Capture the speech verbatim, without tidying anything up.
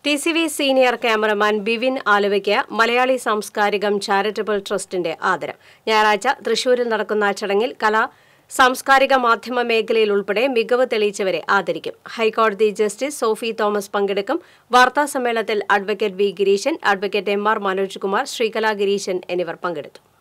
T C V senior cameraman Bivin ആലുവയ്ക്ക് മലയാളി സാംസ്കാരികം ചാരിറ്റബിൾ ട്രസ്റ്റിന്റെ ആദരം. ഞായറാഴ്ച തൃശൂരിൽ നടക്കുന്ന ചടങ്ങിൽ കലാ സാംസ്കാരിക മാധ്യമ മേഖലയിൽ ഉൾപ്പെടെ മികവ് തെളിയിച്ചവരെ ആദരിക്കും. ഹൈക്കോടതി ജസ്റ്റിസ് സോഫി തോമസ് പങ്കെടുക്കും. വാർത്താസമ്മേളനത്തിൽ advocate V Girishan, advocate M R Manoj Kumar, Sreekala Girishan എന്നിവർ പങ്കെടുത്തു.